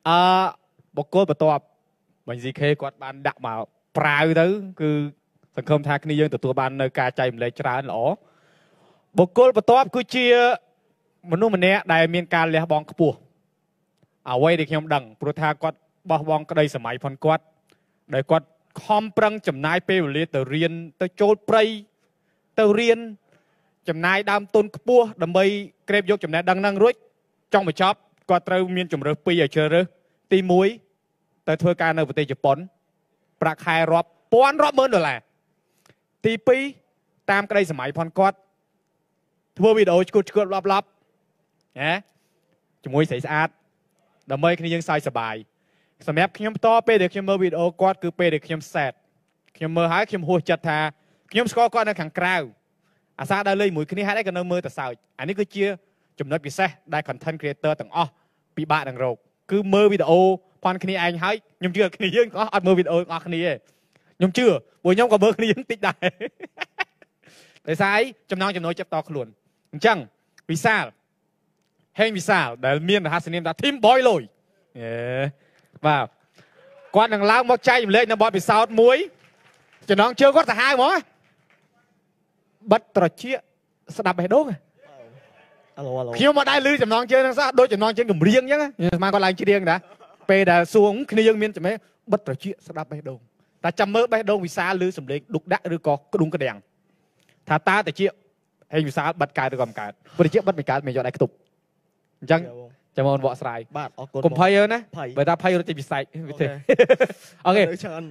បុគ្គលបន្ទាប់មិញ CK គាត់បានដាក់មកប្រាវទៅគឺសង្ឃឹមថាគ្នាយើងទទួលបាននៅការចែករំលែកច្រើនល្អបុគ្គលបន្ទាប់គឺជាមនុស្សម្នាក់ដែលមានការលះបង់ខ្ពស់អ្វីដែលខ្ញុំដឹងព្រោះថាគាត់បោះបង់ក្តីសម័យផងគាត់ដែលគាត់ខំប្រឹងចំណាយពេលវេលាទៅរៀនទៅចូលព្រៃទៅរៀនចំណាយដើមទុនខ្ពស់ដើម្បីក្រេបយកចំណេះដឹងហ្នឹងរួចចង់បញ្ចប់គាត់ត្រូវមានជំរើសពីរឲ្យជ្រើសរើសទី1ទៅធ្វើការនៅប្រទេសជប៉ុនប្រាក់ខែរាប់ពាន់រាប់ម៉ឺនដុល្លារទី2តាមក្តីសម័យផងគាត់ធ្វើវីដេអូឈួតឡាប់ណាជាមួយស្រីស្អាតដើម្បីគ្នាយើងសើចសប្បាយសម្រាប់ខ្ញុំផ្ទាល់ពេលដែលខ្ញុំមើលវីដេអូគាត់គឺពេលដែលខ្ញុំសែតខ្ញុំមើលហើយខ្ញុំហួសចិត្តថាខ្ញុំស្គាល់គាត់នៅខាងក្រៅអាសាដើរលេងមួយគ្នាហេតុអីក៏នៅមើលតែសើចអានេះគឺជាចំណុចពិសេសដែល content creator ទាំងអស់ពិបាកនឹងរកគឺមើលវីដេអូផនគ្នាឯងហើយខ្ញុំជឿគ្នាយើងទាំងអស់អត់មើលវីដេអូទាំងអស់គ្នាទេខ្ញុំជឿព្រោះខ្ញុំក៏មើលគ្នាយើងតិចដែរដោយសារអីចំណងចំណុចចិត្តតខ្លួនអញ្ចឹងវិសាលហេងវិសាលដែលមានរហស្សនាមថា Team Boy លុយបាទគាត់នឹងឡើងមកចែកចម្លែកនៅបទពិសោធន៍មួយចំណងជើងគាត់សាហាវហ្មងបិទត្រចៀកស្ដាប់បេះដូងខ្ញុំមកដែរលឺចំណងជើងហ្នឹងសោះដូចចំណងជើងចម្រៀងអញ្ចឹងស្មានគាត់ឡើងច្រៀងដែរពេលដែលសួងគ្នាយើងមានចំណេះបិទត្រចៀកស្ដាប់បេះដូងតែចាំមើលបេះដូងវិសាលលឺសំឡេងដុកដាក់ឬក៏ក្ដុងក្ដាំងថាតើត្រចៀកហេងវិសាលបិទកើតឬក៏មិនកើតព្រោះត្រចៀកបិទមិនកើតមិនយកដៃខ្ទប់អញ្ចឹងចាំមកវក់ស្រាយបាទអរគុណកុំភ័យអើណាបើថាភ័យរត់ចេញពីសាច់អូខេអូខេ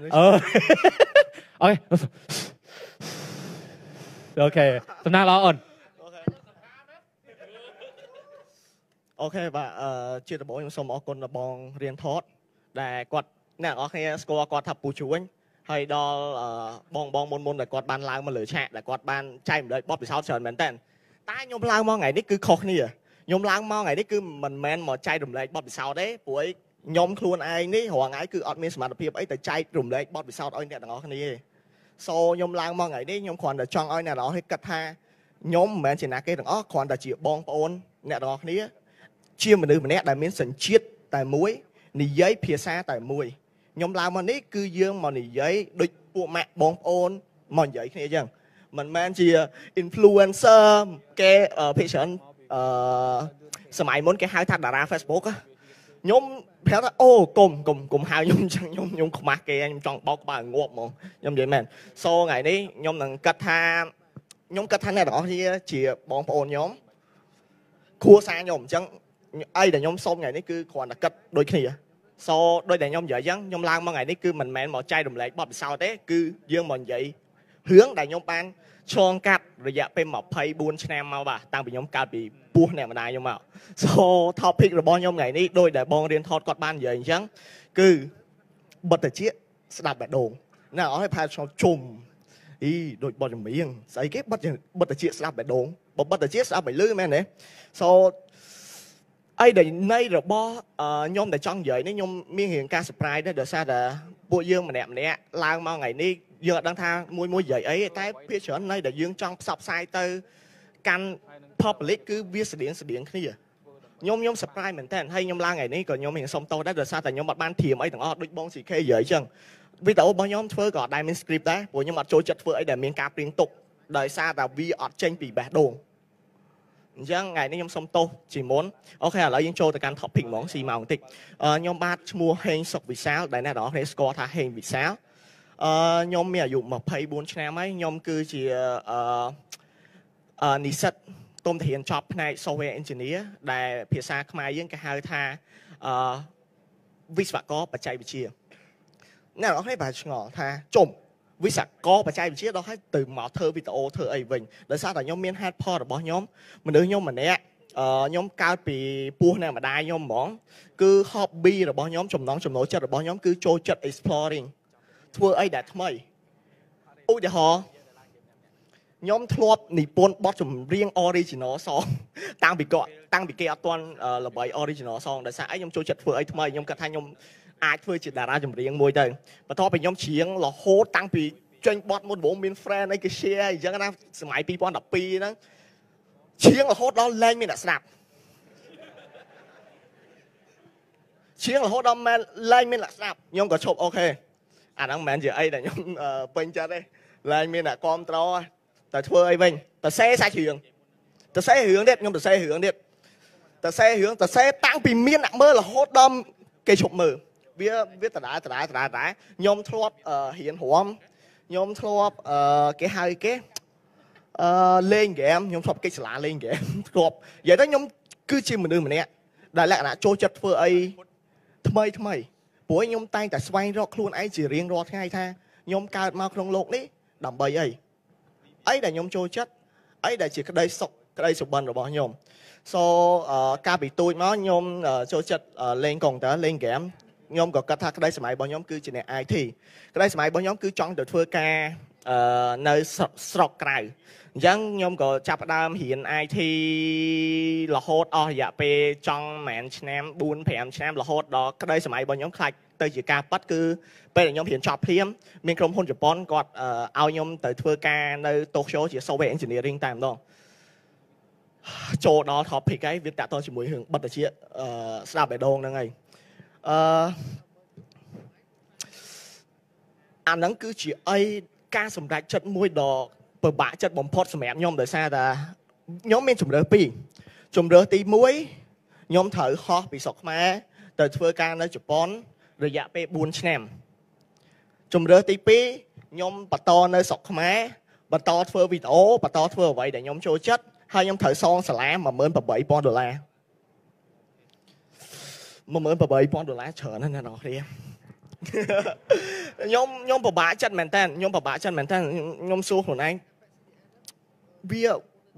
អូខេសំណាងល្អអូនអូខេបាទជាដំបូងខ្ញុំសូមអរគុណដល់បងរៀនថតដែលគាត់អ្នកនរគ្នាស្គាល់គាត់ថាពូជួញហើយដល់បងមុនដែលគាត់បានឡើងមកលើឆាកដែលគាត់បានចែករំលែកបទពិសោធន៍ច្រើនមែនតើខ្ញុំឡើងមកថ្ងៃនេះគឺខុសគ្នាខ្ញុំឡើងមកថ្ងៃនេះគឺមិនមែនមកចែករំលែកបទពិសោធន៍ទេព្រោះខ្ញុំខ្លួនឯងនេះរាល់ថ្ងៃគឺអត់មានសមត្ថភាពអីទៅចែករំលែកបទពិសោធន៍ឲ្យអ្នកទាំងអស់គ្នាទេសូខ្ញុំឡើងមកថ្ងៃនេះខ្ញុំគ្រាន់តែចង់ឲ្យអ្នកទាំងអស់គ្នាគិតថាខ្ញុំមិនមែនជាណាគេទាំងអស់គ្រាន់តែជាបងប្អូនអ្នកទាំងអស់គ្នាជាមនុស្សម្នាក់ដែលមានសញ្ជាតិតែមួយនិយាយភាសាតែមួយខ្ញុំឡើងមកនេះគឺយើងមកនិយាយដូចពួកម៉ាក់បងប្អូនមកនិយាយគ្នាអញ្ចឹងមិនមែនជា influencer គេភាគច្រើនសម័យមុនគេហៅថាតារា Facebook ខ្ញុំប្រាប់ថាអូកុំហៅខ្ញុំអញ្ចឹងខ្ញុំខ្មាស់គេខ្ញុំចង់បោកក្បាលងាប់ហ្មងខ្ញុំនិយាយមែនសូថ្ងៃនេះខ្ញុំនឹងគិតថាអ្នកទាំងអស់គ្នាជាបងប្អូនខ្ញុំគ្រួសារខ្ញុំអញ្ចឹងអីដែលខ្ញុំសុំថ្ងៃនេះគឺគ្រាន់តែគិតដូចគ្នាសូដូចដែលខ្ញុំនិយាយអញ្ចឹងខ្ញុំឡើងមកថ្ងៃនេះគឺមិនមែនមកចែករំលែកបទពិសោធន៍ទេគឺយើងមកនិយាយរឿងដែលខ្ញុំបានឆ្លងកាត់រយៈពេល24ឆ្នាំមកបាទតាំងពីខ្ញុំកើតពីពោះអ្នកម្ដាយខ្ញុំមក topic របស់ខ្ញុំថ្ងៃនេះដោយដែលបងរៀនថតគាត់បាននិយាយអញ្ចឹងគឺបទតិចស្ដាប់បេះដូងណាអស់ឲ្យផែនជុំដូចបទចម្រៀងស្អីគេបទតិចស្ដាប់បេះដូងបទតិចស្ដាប់ឲ្យលឺមែនទេអីដែលនៃរបស់ខ្ញុំដែលចង់និយាយនេះខ្ញុំមានរៀងការ surprise ដែរដោយសារតែពួកយើងម្នាក់ឡើងមកថ្ងៃនេះយើងអត់ដឹងថាមួយនិយាយអីតែភាគច្រើននៃដែលយើងចង់ផ្សព្វផ្សាយទៅកាន់ public គឺវាស្តៀងគ្នាខ្ញុំ surprise មែនតើហើយខ្ញុំឡើងថ្ងៃនេះក៏ខ្ញុំមានសុំទោសដែរដោយសារតែខ្ញុំអត់បានត្រៀមអីទាំងអស់ដូចបង CK និយាយអញ្ចឹងវីដេអូរបស់ខ្ញុំធ្វើក៏អត់ដែលមាន script ដែរព្រោះខ្ញុំអត់ចូលចិត្តធ្វើអីដែលមានការព្រៀងទុកដោយសារតែវាអត់ចេញពីបេះដូងអញ្ចឹងថ្ងៃនេះខ្ញុំសុំទោសជាមុនអូខេឥឡូវយើងចូលទៅកាន់ topic ហ្មងស៊ីមកបន្តិចខ្ញុំបាទឈ្មោះហេងសុកវិសាលដែលអ្នកនរគ្នាស្គាល់ថាហេងវិសាលខ្ញុំមានអាយុ24ឆ្នាំហើយខ្ញុំគឺជានិស្សិតទុំធានចប់ផ្នែក software engineer ដែលភាសាខ្មែរយើងគេហៅថាវិស្វករបច្ចេកវិទ្យាអ្នកនរគ្នាប្រហែលឆ្ងល់ថាជុំវិស្វករបច្ចេកវិទ្យាដល់ឲ្យទៅមកធ្វើវីដេអូធ្វើអីវិញដោយសារតែខ្ញុំមាន head part របស់ខ្ញុំមនុស្សខ្ញុំម្នាក់ខ្ញុំកើតពីពោះអ្នកម្ដាយខ្ញុំហ្មងគឺ hobby របស់ខ្ញុំចំណង់ចំណូលចិត្តរបស់ខ្ញុំគឺចូលចិត្ត exploring ធ្វើអីដែលថ្មីឧទាហរណ៍ខ្ញុំធ្លាប់និពន្ធបទចម្រៀង original song តាំងពីគេអត់ទាន់ល្បី original song ដោយសារអីខ្ញុំចូលចិត្តធ្វើអីថ្មីខ្ញុំគិតថាខ្ញុំអាចធ្វើជាតារាចម្រៀងមួយទៅបន្ទាប់ពីខ្ញុំច្រៀងរហូតតាំងពីចេញបទមុនបងមាន friend អីគេ share អញ្ចឹងណាសម័យ2012ហ្នឹងច្រៀងរហូតដល់លែងមានអ្នកស្ដាប់ជាងរហូតដល់មែនលែងមានអ្នកស្ដាប់ខ្ញុំក៏ឈប់អូខេអាហ្នឹងមិនមែនជាអីដែលខ្ញុំពេញចិត្តទេលែងមានអ្នកគាំទ្រតែធ្វើអីវិញតសេសាច់រឿងតសេរឿងទៀតខ្ញុំតសេរឿងទៀតតសេរឿងតសេតាំងពីមានអ្នកមើលរហូតដល់គេឈប់មើលវាដដែលខ្ញុំធ្លាប់រៀនរំខ្ញុំធ្លាប់គេហៅគេលេងហ្គេមខ្ញុំធ្លាប់កិច្ចសាលាលេងហ្គេមធ្លាប់និយាយទៅខ្ញុំគឺជាមនុស្សម្នាក់ដែលលក្ខណៈចូលចិត្តធ្វើអីថ្មីព្រោះខ្ញុំតែងតែស្វែងរកខ្លួនឯងជារៀងរាល់ថ្ងៃថាខ្ញុំកើតមកក្នុងโลกនេះដើម្បីអីដែលខ្ញុំចូលចិត្តអីដែលជាក្តីសុខក្តីសុបិនរបស់ខ្ញុំកាលពីទូចមកខ្ញុំចូលចិត្តលេងកុំព្យូទ័រលេងហ្គេមខ្ញុំក៏គិតថាក្តីសម័យរបស់ខ្ញុំគឺជាអ្នក IT ក្តីសម័យរបស់ខ្ញុំគឺចង់ទៅធ្វើការនៅស្រុកក្រៅអញ្ចឹងខ្ញុំក៏ចាប់ផ្ដើមរៀន IT រហូតអស់រយៈពេលចង់ប្រហែលឆ្នាំ4-5ឆ្នាំរហូតដល់ក្តីសម័យរបស់ខ្ញុំខ្លាចទៅជាការប៉ັດគឺពេលដែលខ្ញុំរៀនចប់ភ្លាមមានក្រុមហ៊ុនជប៉ុនគាត់ឲ្យខ្ញុំទៅធ្វើការនៅ Tokyo ជា Software Engineering តែម្ដងចូលដល់ topic ហើយវាតាក់ទងជាមួយរឿងបិទជាស្ដាប់បេះដូងហ្នឹងហើយអាហ្នឹងគឺជាអីការសម្រេចចិត្តមួយដ៏ពិបាកចិត្តបំផុតសម្រាប់ខ្ញុំដោយសារតែខ្ញុំមានជំរើសពីរជំរើសទី1ខ្ញុំត្រូវហោះពីស្រុកខ្មែរទៅធ្វើការនៅជប៉ុនរយៈពេល4ឆ្នាំជំរើសទី2ខ្ញុំបន្តនៅស្រុកខ្មែរបន្តធ្វើវីដេអូបន្តធ្វើអ្វីដែលខ្ញុំចូលចិត្តហើយខ្ញុំត្រូវសងសាលា$18,000 $18,000ច្រើនណាស់អ្នកនរគ្នាខ្ញុំពិបាកចិត្តមែនតើខ្ញុំសួរខ្លួនឯងវា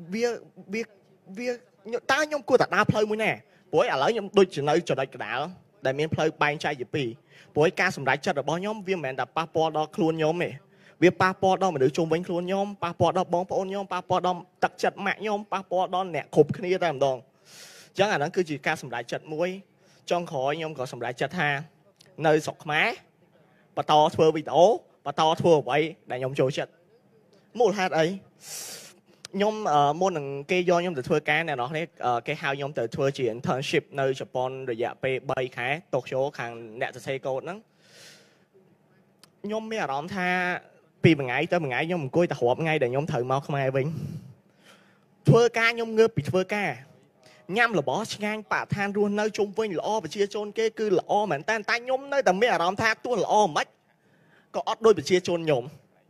តើខ្ញុំគួរតែដើរផ្លូវមួយណាព្រោះឥឡូវខ្ញុំដូចជានៅចំណុចកណ្ដាលដែលមានផ្លូវបែងចែកជាពីរព្រោះការសម្រេចចិត្តរបស់ខ្ញុំវាមិនមែនតែប៉ះពាល់ដល់ខ្លួនខ្ញុំទេវាប៉ះពាល់ដល់មនុស្សជុំវិញខ្លួនខ្ញុំប៉ះពាល់ដល់បងប្អូនខ្ញុំប៉ះពាល់ដល់ទឹកចិត្តម៉ាក់ខ្ញុំប៉ះពាល់ដល់អ្នកគ្រប់គ្នាតែម្ដងអញ្ចឹងអាហ្នឹងគឺជាការសម្រេចចិត្តមួយចុងក្រោយខ្ញុំក៏សម្រេចចិត្តថានៅស្រុកខ្មែរបន្តធ្វើវីដេអូបន្តធ្វើអ្វីដែលខ្ញុំចូលចិត្តមូលហេតុអីខ្ញុំមុននឹងគេយកខ្ញុំទៅធ្វើការអ្នកនរគ្នាគេហៅខ្ញុំទៅធ្វើជា internship នៅជប៉ុនរយៈពេល3ខែ Tokyo ខាងអ្នកសរសេរកូដហ្នឹងខ្ញុំមានអារម្មណ៍ថាពីមួយថ្ងៃទៅមួយថ្ងៃខ្ញុំអង្គុយតែរាប់ថ្ងៃដែលខ្ញុំត្រូវមកខ្មែរវិញធ្វើការខ្ញុំងើបពីធ្វើការញ៉ាំរបស់ឆ្ងាញ់បរិស្ថានរស់នៅជុំវិញល្អប្រជាជនគេគឺល្អមែនតើខ្ញុំនៅតែមានអារម្មណ៍ថាទោះល្អមិនក៏អត់ដូចប្រជាជនខ្ញុំ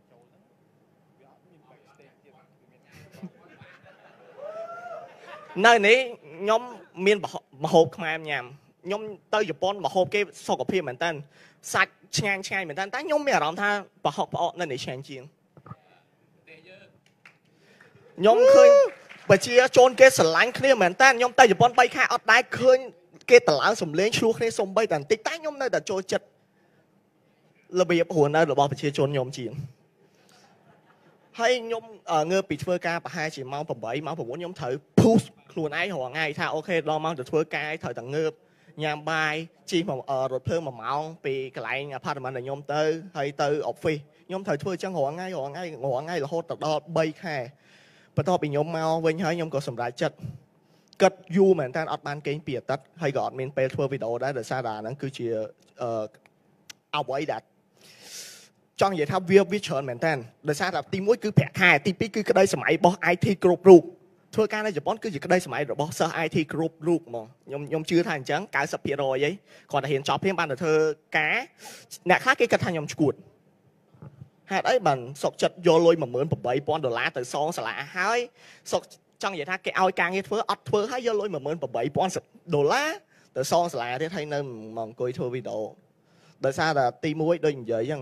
នៅនេះខ្ញុំមានម្ហូបខ្មែរញ៉ាំខ្ញុំទៅជប៉ុនម្ហូបគេសុខភាពមែនតើសាច់ឆ្ងាញ់មែនតើខ្ញុំមានអារម្មណ៍ថាប្រហុកផ្អកនៅនេះឆ្ងាញ់ជាងខ្ញុំឃើញប្រជាជនគេស្រឡាញ់គ្នាមែនតើខ្ញុំទៅជប៉ុន3ខែអត់ដែរឃើញគេតឡើងសំលេងឆ្លោះគ្នាសំបីតែបន្តិចតែខ្ញុំនៅតែចូលចិត្តរបៀបរស់នៅរបស់ប្រជាជនខ្ញុំជាងហើយខ្ញុំងើបពីធ្វើការប្រហែលជាម៉ោង8ម៉ោង9ខ្ញុំត្រូវ push ខ្លួនឯងរាល់ថ្ងៃថាអូខេដល់ម៉ោងទៅធ្វើការត្រូវតែងើបញ៉ាំបាយជិះរថភ្លើង1ម៉ោងពីកន្លែង apartment របស់ខ្ញុំទៅហើយទៅ office ខ្ញុំត្រូវធ្វើចឹងរាល់ថ្ងៃរហូតដល់3ខែបន្ទាប់ពីខ្ញុំមកវិញហើយខ្ញុំក៏សម្រេចចិត្តគិតយូរមែនតើអត់បានគេងពីអាទិត្យហើយក៏អត់មានពេលធ្វើវីដេអូដែរដោយសារតែអាហ្នឹងគឺជាអ្វីដែលចង់និយាយថាវាច្រើនមែនតើដោយសារតែទី1គឺប្រាក់ខែទី2គឺក្តីសម័យរបស់ IT គ្រប់រូបធ្វើការនៅជប៉ុនគឺជាក្តីសម័យរបស់សិស្ស IT គ្រប់រូបហ្មងខ្ញុំជឿថាអញ្ចឹង 90% អីគាត់តែហ៊ានចប់ភ្លាមបានទៅធ្វើការអ្នកខ្លះគេគិតថាខ្ញុំឈួតហេតុអីបានសុកចិត្តយកលុយ$18,000ទៅសងសាលាហើយសុកចង់និយាយថាគេឲ្យការងារធ្វើអត់ធ្វើហើយយកលុយ$18,000ទៅសងសាលាទៀតហើយនៅមកអង្គុយធ្វើវីដេអូដោយសារតែទី1ដូចនិយាយអញ្ចឹង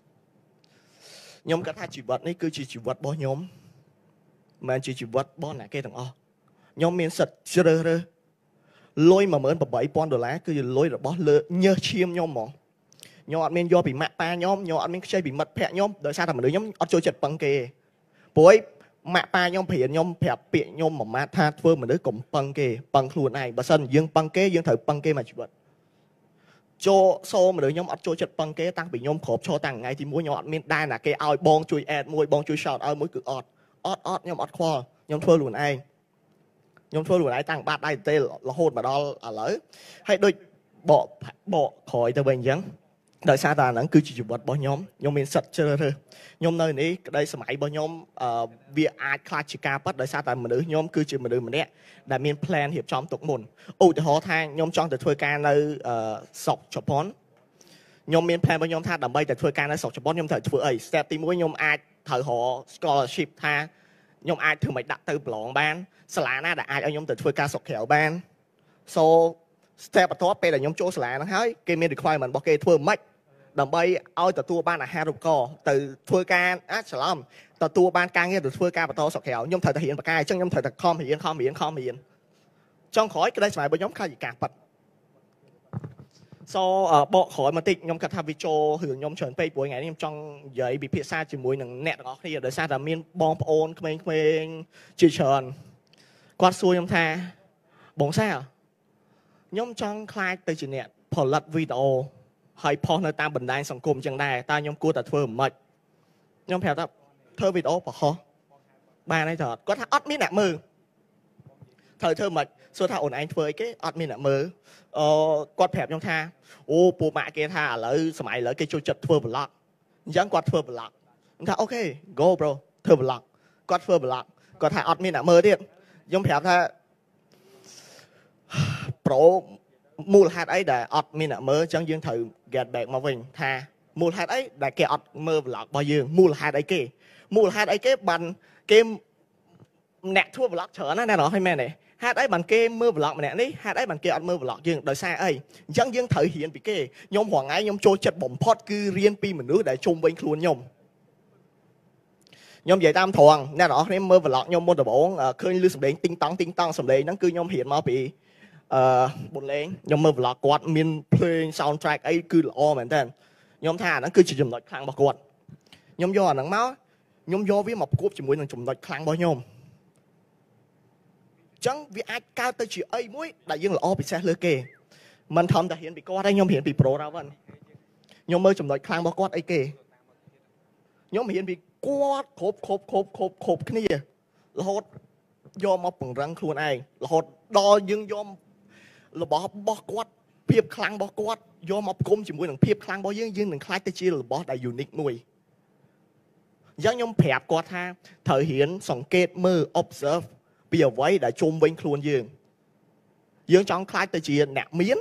ខ្ញុំគិតថាជីវិតនេះគឺជាជីវិតរបស់ខ្ញុំមិនមែនជាជីវិតរបស់អ្នកគេទាំងអស់ខ្ញុំមានសិទ្ធិជ្រើសរើសលុយ$18,000គឺជាលុយរបស់លើញើសឈាមខ្ញុំហ្មងខ្ញុំអត់មានយកពីម៉ាក់ប៉ាខ្ញុំអត់មានខ្ចីពីមិត្តភ័ក្ដិខ្ញុំដោយសារតែមនុស្សខ្ញុំអត់ចូលចិត្តពឹងគេព្រោះម៉ាក់ប៉ាខ្ញុំព្រានខ្ញុំប្រាប់ពាក្យខ្ញុំមួយម៉ាត់ថាធ្វើមនុស្សកុំពឹងគេពឹងខ្លួនឯងបើសិនយើងពឹងគេយើងត្រូវពឹងគេមកជីវិតចូលសូមមនុស្សខ្ញុំអត់ចូលចិត្តពឹងគេតាំងពីខ្ញុំគ្របឈរតាំងថ្ងៃទី1ខ្ញុំអត់មានដែរណាគេឲ្យបងជួយ add មួយបងជួយ shout out មួយគឺអត់ខ្ញុំអត់ខ្វល់ខ្ញុំធ្វើខ្លួនឯងតាំងបាតដៃទេរហូតមកដល់ឥឡូវហើយដូចបកក្រោយទៅវិញអញ្ចឹងដោយសារតែអាហ្នឹងគឺជាជីវិតរបស់ខ្ញុំមានសិទ្ធិជ្រើសរើសខ្ញុំនៅនេះក្តីសម័យរបស់ខ្ញុំវាអាចខ្លាចជាការប៉ັດដោយសារតែមនុស្សខ្ញុំគឺជាមនុស្សម្នាក់ដែលមាន plan រៀបចំទុកមុនឧទាហរណ៍ថាខ្ញុំចង់ទៅធ្វើការនៅស្រុកជប៉ុនខ្ញុំមាន plan របស់ខ្ញុំថាដើម្បីទៅធ្វើការនៅស្រុកជប៉ុនខ្ញុំត្រូវធ្វើអី step ទី1ខ្ញុំអាចត្រូវរក scholarship ថាខ្ញុំអាចធ្វើមិនដាក់ទៅប្រឡងបានសាលាណាដែលអាចឲ្យខ្ញុំទៅធ្វើការស្រុកក្រៅបាន so step បន្ទាប់ពេលដែលខ្ញុំចូលសាលាហ្នឹងហើយគេមាន requirement របស់គេធ្វើមិន ដើម្បីឲ្យទទួលបានអាហារូបករណ៍ទៅធ្វើការច្រឡំទទួលបានការងារទៅធ្វើការបន្តស្រុកក្រៅខ្ញុំត្រូវតែរៀនបកាយអញ្ចឹងខ្ញុំត្រូវតែខំរៀនចុងក្រោយក្តីស្រមៃរបស់ខ្ញុំខ្លាចជាការប៉ັດ so បកក្រោយមកតិចខ្ញុំគិតថាវាចូលរឿងខ្ញុំច្រើនពេកព្រោះថ្ងៃនេះខ្ញុំចង់និយាយពិភាក្សាជាមួយនឹងអ្នកទាំងអស់គ្នាដោយសារតែមានបងប្អូនក្មេងៗជាច្រើនគាត់សួរខ្ញុំថាបងសាខ្ញុំចង់ខ្លាចទៅជាអ្នកផលិតវីដេអូហើយផុសនៅតាមបណ្ដាញសង្គមអញ្ចឹងដែរតើខ្ញុំគួរតែធ្វើមិនខ្ញុំប្រាប់ថាធ្វើវីដេអូបោះបានហើយតើគាត់ថាអត់មានអ្នកមើលត្រូវធ្វើមិនសួរថាអូនឯងធ្វើអីគេអត់មានអ្នកមើលគាត់ប្រាប់ខ្ញុំថាអូពូម៉ាក់គេថាឥឡូវសម័យឥឡូវគេចូលចិត្តធ្វើ vlog អញ្ចឹងគាត់ធ្វើ vlog ខ្ញុំថាអូខេ go bro ធ្វើ vlog គាត់ធ្វើ vlog គាត់ថាអត់មានអ្នកមើលទៀតខ្ញុំប្រាប់ថា pro មូលហេតុអីដែលអត់មានអ្នកមើលអញ្ចឹងយើងត្រូវ get back មកវិញថាមូលហេតុអីដែលគេអត់មើល vlog របស់យើងមូលហេតុអីគេបានគេអ្នកធ្វើ vlog ច្រើនណាស់អ្នកនរឲ្យមែនទេហេតុអីបានគេមើល vlog ម្នាក់នេះហេតុអីបានគេអត់មើល vlog យើងដោយសារអីអញ្ចឹងយើងត្រូវរៀនពីគេខ្ញុំរងថ្ងៃខ្ញុំចូលចិត្តបំផុតគឺរៀនពីមនុស្សដែលជុំវិញខ្លួនខ្ញុំនិយាយតាមត្រង់អ្នកនរគ្នាមើល vlog ខ្ញុំមុនដំបូងឃើញលឺសំឡេងទីងតង់សំឡេងហ្នឹងគឺខ្ញុំរៀនមកពីបុលេងខ្ញុំមើល vlog គាត់មានភ្លេង soundtrack អីគឺល្អមែនតើខ្ញុំថាអាហ្នឹងគឺជាចំណុចខ្លាំងរបស់គាត់ខ្ញុំយកអាហ្នឹងមកខ្ញុំយកវាមកប្រកួតជាមួយនឹងចំណុចខ្លាំងរបស់ខ្ញុំចឹងវាអាចកើតទៅជាអីមួយដែលយើងល្អពិសេសលើគេមិនធំតែរៀនពីគាត់ទេខ្ញុំរៀនពី Pro Raven ខ្ញុំមើលចំណុចខ្លាំងរបស់គាត់អីគេខ្ញុំរៀនពីគាត់គ្រប់គ្នារហូតយកមកពង្រឹងខ្លួនឯងរហូតដល់យើងយករបស់គាត់ភាពខ្លាំងរបស់គាត់យកមកប្រគំជាមួយនឹងភាពខ្លាំងរបស់យើងនឹងខ្លាចទៅជារបស់ដែល unique មួយអញ្ចឹងខ្ញុំប្រាប់គាត់ថាត្រូវរៀនសង្កេតមើល observe ពីអ្វីដែលជុំវិញខ្លួនយើងចង់ខ្លាចទៅជាអ្នកមាន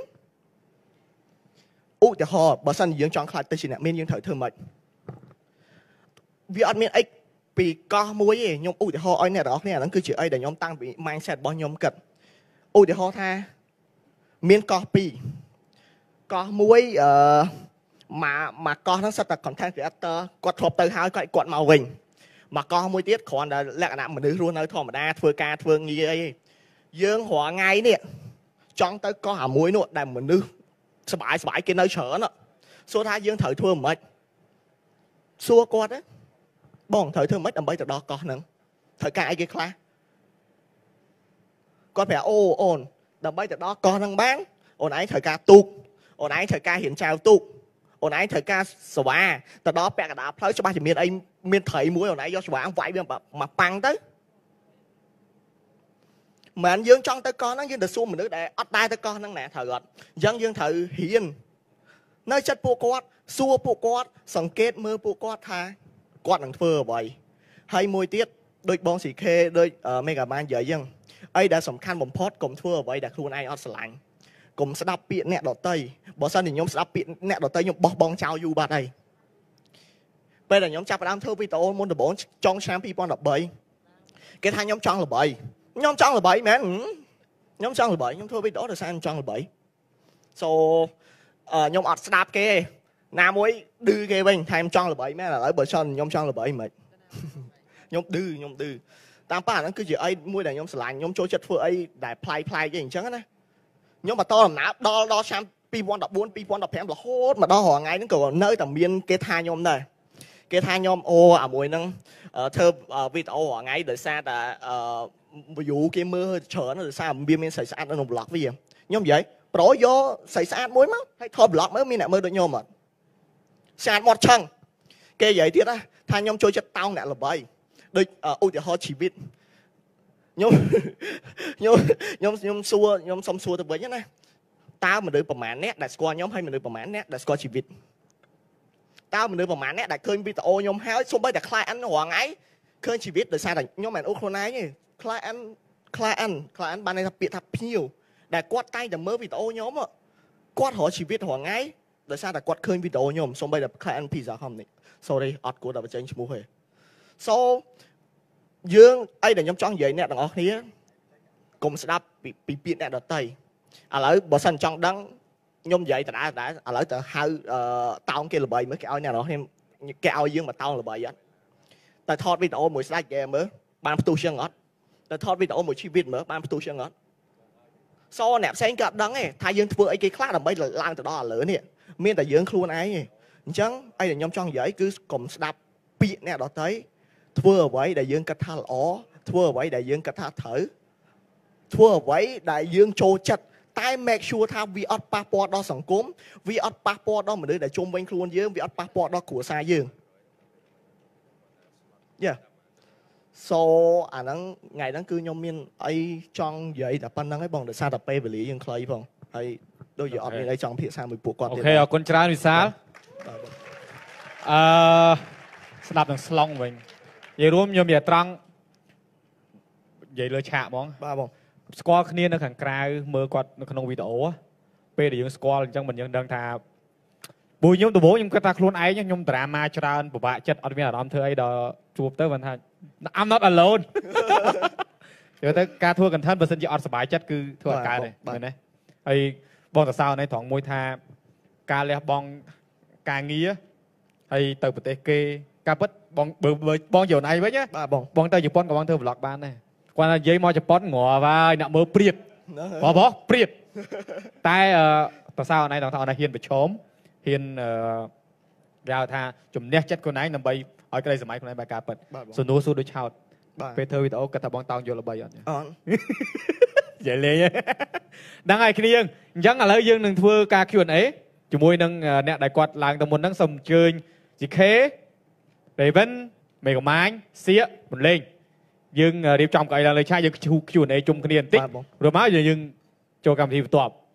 ឧទាហរណ៍បើសិនយើងចង់ខ្លាចទៅជាអ្នកមានយើងត្រូវធ្វើម៉េចវាអត់មានអីពីកោះមួយទេខ្ញុំឧទាហរណ៍ឲ្យអ្នកទាំងអស់គ្នាអាហ្នឹងគឺជាអីដែលខ្ញុំតាំងពី mindset របស់ខ្ញុំគិតឧទាហរណ៍ថាមានកោះពីរកោះមួយមកកោះហ្នឹងសិតតែ content creator គាត់ធ្លាប់ទៅហើយគាត់មកវិញមកកោះមួយទៀតគ្រាន់តែលក្ខណៈមនុស្សរស់នៅធម្មតាធ្វើការធ្វើងារអីយើងរាល់ថ្ងៃនេះចង់ទៅកោះអាមួយនោះដែលមនុស្សសบายគេនៅច្រើនសួរថាយើងត្រូវធ្វើមិនសួរគាត់ណាបងត្រូវធ្វើមិនដើម្បីទៅដល់កោះហ្នឹងត្រូវការអីគេខ្លះគាត់ប្រាប់អូនដើម្បីទៅដល់កោះហ្នឹងបានអូនឯងត្រូវការទូកអូនឯងត្រូវការរៀនចែវទូកអូនឯងត្រូវការស្វាទៅដល់ពាក់កណ្ដាលផ្លូវច្បាស់ជាមានអីមានត្រីមួយអូនឯងយកស្វាវាយវាមកប៉ាំងទៅមិនយើងចង់ទៅកោះហ្នឹងយើងទៅសួរមនុស្សដែលអត់ដែរទៅកោះហ្នឹងណាត្រូវអត់អញ្ចឹងយើងត្រូវរៀននៅចិត្តពួកគាត់សួរពួកគាត់សង្កេតមើលពួកគាត់ថាគាត់នឹងធ្វើអ្វីហើយមួយទៀតដូចបង CK ដូចមេហ្គាបាននិយាយអញ្ចឹងអីដែលសំខាន់បំផុតកុំធ្វើអ្វីដែលខ្លួនឯងអត់ស្រឡាញ់កុំស្ដាប់ពាក្យអ្នកដទៃបើសិនជាខ្ញុំស្ដាប់ពាក្យអ្នកដទៃខ្ញុំបោះបង់ចោលយូរបាត់ហើយពេលដែលខ្ញុំចាប់ផ្ដើមធ្វើវីដេអូមុនដំបូងចុងឆ្នាំ2013គេថាខ្ញុំចង់ល្បីមែនខ្ញុំចង់ល្បីខ្ញុំធ្វើវីដេអូដោយសារខ្ញុំចង់ល្បី so ខ្ញុំអត់ស្ដាប់គេណាមួយឌឺគេវិញថែមចង់ល្បីមែនឥឡូវបើខ្ញុំចង់ល្បីមិនខ្ញុំឌឺតាមប៉ាហ្នឹងគឺជាអីមួយដែលខ្ញុំស្រឡាញ់ខ្ញុំចូលចិត្តធ្វើអីដែលប្លែកគេអញ្ចឹងណាខ្ញុំបន្តដំណើរដល់ឆ្នាំ2014 2015រហូតមកដល់រាល់ថ្ងៃហ្នឹងក៏នៅតែមានគេថាខ្ញុំដែរគេថាខ្ញុំអូអាមួយហ្នឹងធ្វើវីដេអូរាល់ថ្ងៃដោយសារតែview គេមើលច្រើនដោយសារវាមានស្រីស្អាតនៅក្នុង blog វាខ្ញុំនិយាយប្រូយកស្រីស្អាតមួយមកហើយថត blog មើលមានអ្នកមើលដូចខ្ញុំអត់ស្អាតមាត់ឆឹងគេនិយាយទៀតថាខ្ញុំចូលចិត្តតោងអ្នកល្បីដូចឧទាហរណ៍ជីវិតខ្ញុំសុំសួរទៅវិញណាតើមនុស្សប្រមាណអ្នកដែលស្គាល់ខ្ញុំហើយមនុស្សប្រមាណអ្នកដែលស្គាល់ជីវិតតើមនុស្សប្រមាណអ្នកដែលឃើញវីដេអូខ្ញុំហើយសូម្បីតែ client រាល់ថ្ងៃឃើញជីវិតដោយសារតែខ្ញុំមិនអូសខ្លួនឯងទេ client បានន័យថាពាក្យថាភ្ញៀវដែលគាត់តែងតែមើលវីដេអូខ្ញុំគាត់រកជីវិតរាល់ថ្ងៃដោយសារតែគាត់ឃើញវីដេអូខ្ញុំសូម្បីតែ client pizza company sorry អត់គួរតែបញ្ចេញឈ្មោះទេ so យើងអីដែលខ្ញុំចង់និយាយអ្នកទាំងអស់គ្នាកុំស្ដាប់ពីពាក្យអ្នកដទៃឥឡូវបើសិនចង់ដឹងខ្ញុំនិយាយដដែលឥឡូវទៅហៅតោងគេល្បីមើលគេឲ្យអ្នកទាំងអស់គ្នាគេឲ្យយើងមកតោងល្បីអត់តែថតវីដេអូមួយស្ដាច់គេមើលបានផ្ទុះជាងអត់តែថតវីដេអូមួយជីវិតមើលបានផ្ទុះជាងអត់សអ្នកផ្សេងក៏អត់ដឹងទេថាយើងធ្វើអីគេខ្លះដើម្បីឡើងទៅដល់ឥឡូវនេះមានតែយើងខ្លួនឯងទេអញ្ចឹងអីដែលខ្ញុំចង់និយាយគឺកុំស្ដាប់ពាក្យអ្នកដទៃធ្វើអ្វីដែលយើងគិតថាល្អធ្វើអ្វីដែលយើងគិតថាត្រូវធ្វើអ្វីដែលយើងចូលចិត្តតែ make sure ថាវាអត់ប៉ះពាល់ដល់សង្គមវាអត់ប៉ះពាល់ដល់មនុស្សដែលជុំវិញខ្លួនយើងវាអត់ប៉ះពាល់ដល់គ្រួសារយើង Yeah so អាហ្នឹងថ្ងៃហ្នឹងគឺខ្ញុំមានអីចង់និយាយតែប៉ុណ្្នឹងឯងបងដោយសារតែពេលវេលាយើងខ្លីផងហើយដូចជាអត់មានអីចង់ភាសាមួយពួកគាត់ទៀតអូខេអរគុណច្រើនវិសាលស្ដាប់នឹងស្លុងវិញនិយាយរួមខ្ញុំនិយាយត្រង់និយាយលើឆាកហ្មងបាទបងស្គាល់គ្នានៅខាងក្រៅមើលគាត់នៅក្នុងវីដេអូពេលដែលយើងស្គាល់អញ្ចឹងមិនយើងដឹងថាពួកខ្ញុំដំបូងខ្ញុំគិតថាខ្លួនឯងខ្ញុំតារាម៉ាច្រើនពិបាកចិត្តអត់មានអារម្មណ៍ធ្វើអីដល់ជួបទៅគាត់ថា I'm not alone យកទៅការធ្វើ content បើសិនជាអត់សុបាយចិត្តគឺធ្វើអត់កើតទេមែនទេហើយបងតសៅនេះត្រង់មួយថាការលះបង់ការងារហើយទៅប្រទេសគេការពិតបងបងយកណៃវិញណាបាទបងទៅជប៉ុនក៏បងធ្វើ vlog បានដែរគាត់ថានិយាយមកជប៉ុនងាប់ហើយអ្នកមើលព្រាតបងព្រាតតែតសៅណៃត្រង់ថាអត់ហ៊ានប្រឈមហ៊ានគេហៅថាជំនះចិត្តខ្លួនឯងដើម្បីឲ្យក្តីសម័យខ្លួនឯងបែបការពិតសួរសួរដូចឆោតពេលធ្វើវីដេអូគាត់ថាបងតោងយកល្បីអត់និយាយលេងហ្នឹងហើយគ្នាយើងអញ្ចឹងឥឡូវយើងនឹងធ្វើការ Q&A ជាមួយនឹងអ្នកដែលគាត់ឡើងទៅមុនហ្នឹងសូមអញ្ជើញ GK Raven មេកម៉ាញសៀកបន្លេងយើងរៀបចំកៅអីឡើងលើឆាកយើង Q&A ជុំគ្នាបន្តិចរួចមកយើងចូលកម្មវិធីបន្ទាប់